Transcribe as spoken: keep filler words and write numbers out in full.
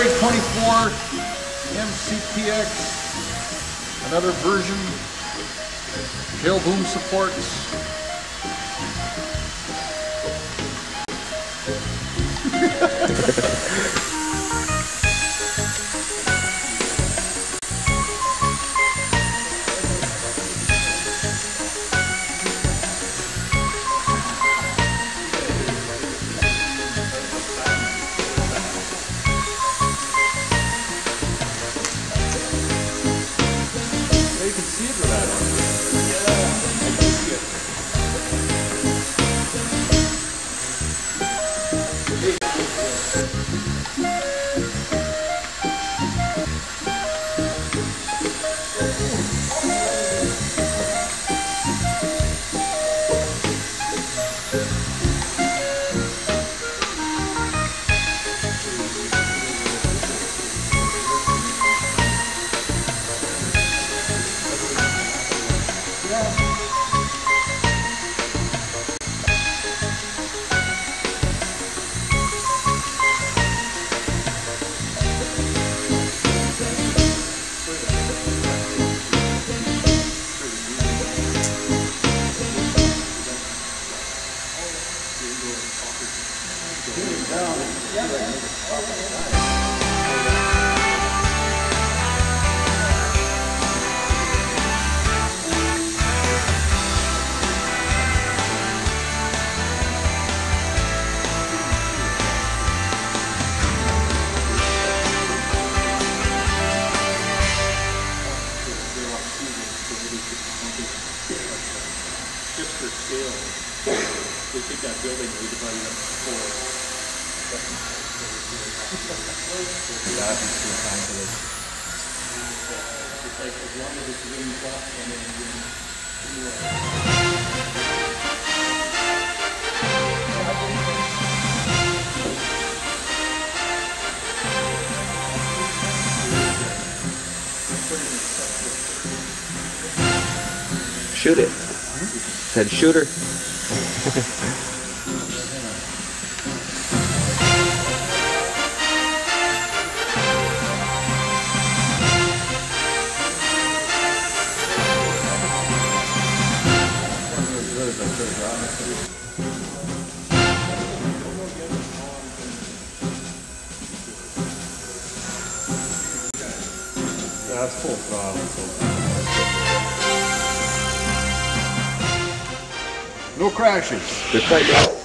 February twenty-fourth, M C P X, another version, tail boom supports. You can see it with that on. Yeah, I can see it. Just for scale, they take that building and they divide it up into four. That is too time for this. It's like as long as it's wings up and then wings. Shoot it. Said shooter. That's full throttle. No crashes. Good fight, man.